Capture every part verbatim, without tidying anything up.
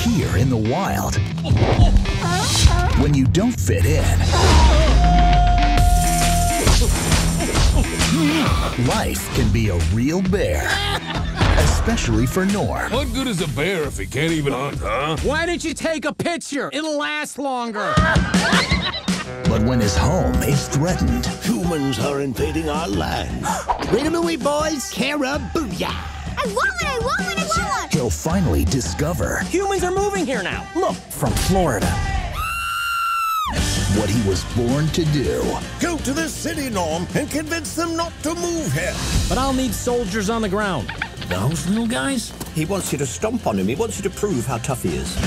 here in the wild, when you don't fit in, life can be a real bear. Especially for Norm. What good is a bear if he can't even hunt, huh? Why didn't you take a picture? It'll last longer. But when his home is threatened, humans are invading our land. Wait a minute, boys. Carabooyah! I want one, I want one, I want one! he'll finally discover Humans are moving here now. Look, from Florida. What he was born to do. Go to the city, Norm, and convince them not to move here. But I'll need soldiers on the ground. Those little guys? He wants you to stomp on him. He wants you to prove how tough he is.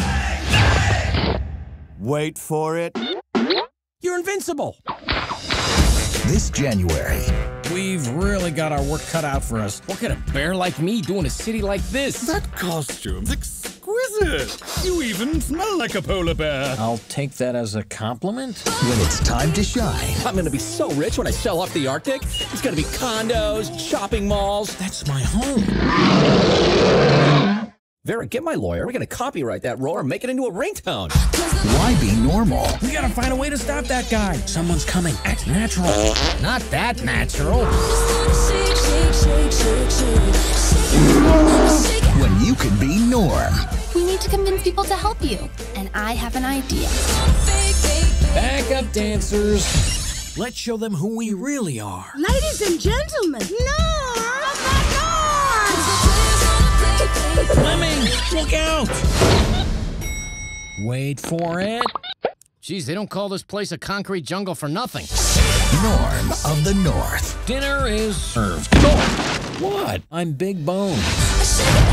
Wait for it. You're invincible. This January. We've really got our work cut out for us. What could a bear like me do in a city like this? That costume's exquisite. You even smell like a polar bear. I'll take that as a compliment. When it's time to shine. I'm gonna be so rich when I sell off the Arctic. It's gonna be condos, shopping malls. That's my home. Vera, get my lawyer. We're gonna copyright that roar and make it into a ringtone. Why be normal? We gotta find a way to stop that guy. Someone's coming. Act natural. Not that natural. When you can be Norm. We need to convince people to help you, and I have an idea. Back up, dancers. Let's show them who we really are. Ladies and gentlemen, Norm! Fleming, look out! Wait for it. Geez, they don't call this place a concrete jungle for nothing. Norm of the North. Dinner is served. What? I'm Big Bone.